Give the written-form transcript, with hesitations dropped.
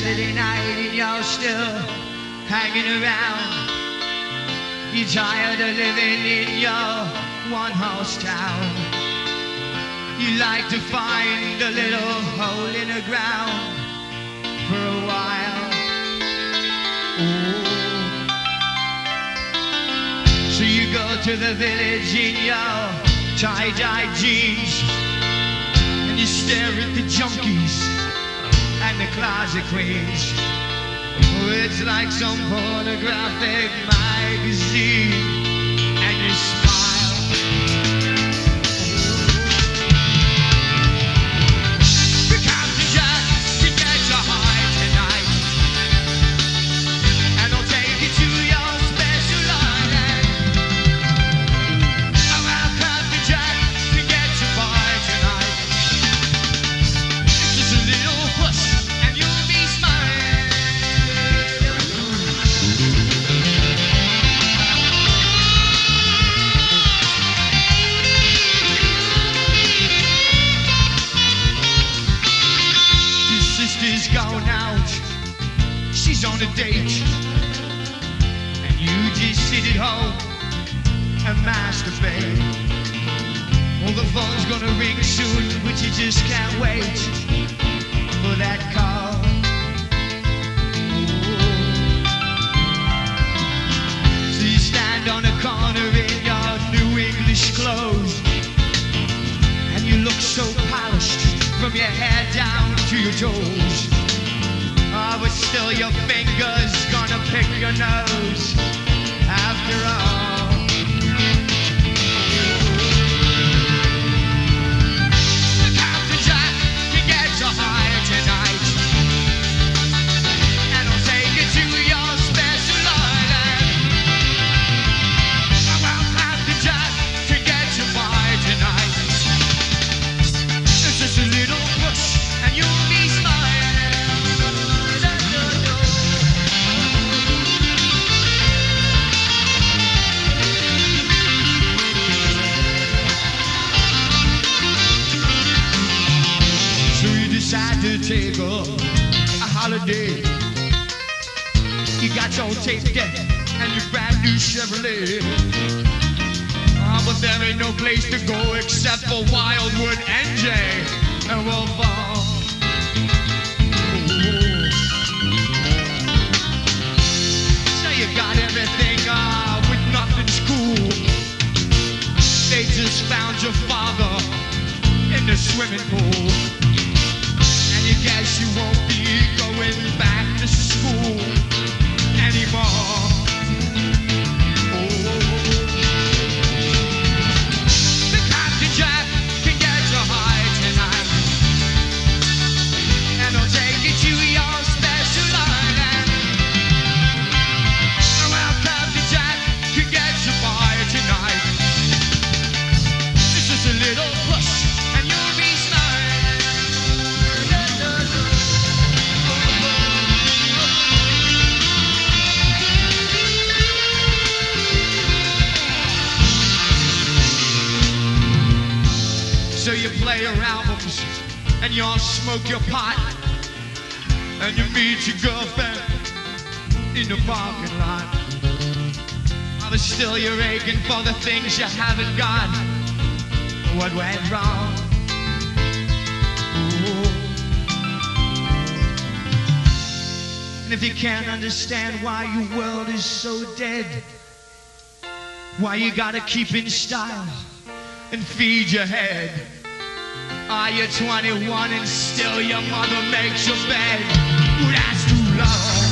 Saturday night and you're still hanging around. You're tired of living in your one-horse town. You like to find a little hole in the ground for a while. Ooh. So you go to the village in your tie-dye jeans, and you stare at the junkies and the closet queens. Oh, it's like some pornographic magazine, and you smile. The Captain Jack can get you high tonight, and I'll take you to your special island. Oh, well, Captain Jack can get you by tonight. It's just a little push, and you'll be smiling. Sister's gone out, she's on a date, and you just sit at home and masturbate. Well, the phone's gonna ring soon, but you just can't wait for that call. Ooh. So you stand on a corner in your new English clothes, and you look so polished from your head down to your toes. Oh, but still your finger's gonna pick your nose after all. Captain Jack can get you high tonight, and I'll take you to your special island. Well, Captain Jack can get you by tonight. It's just a little push, and you'll be smiling. So you decide to take a holiday. You got your tape deck and your brand new Chevrolet. Oh, but there ain't no place to go except for Wildwood NJ and we'll fall. So you got everything with nothing's cool. They just found your father in the swimming pool, and you guess you won't be going back to school anymore. The Captain Jack can get you high tonight, and I'll take you to your special island. Well, Captain Jack can get you by tonight. It's just a little push, and you'll be smiling. So you play your albums, and you all smoke your pot, and you meet your girlfriend in the parking lot. But still you're aching for the things you haven't got. What went wrong? Ooh. And if you can't understand why your world is so dead, why you gotta keep in style and feed your head. Are you 21 and still your mother makes your bed? Ooh, that's too long.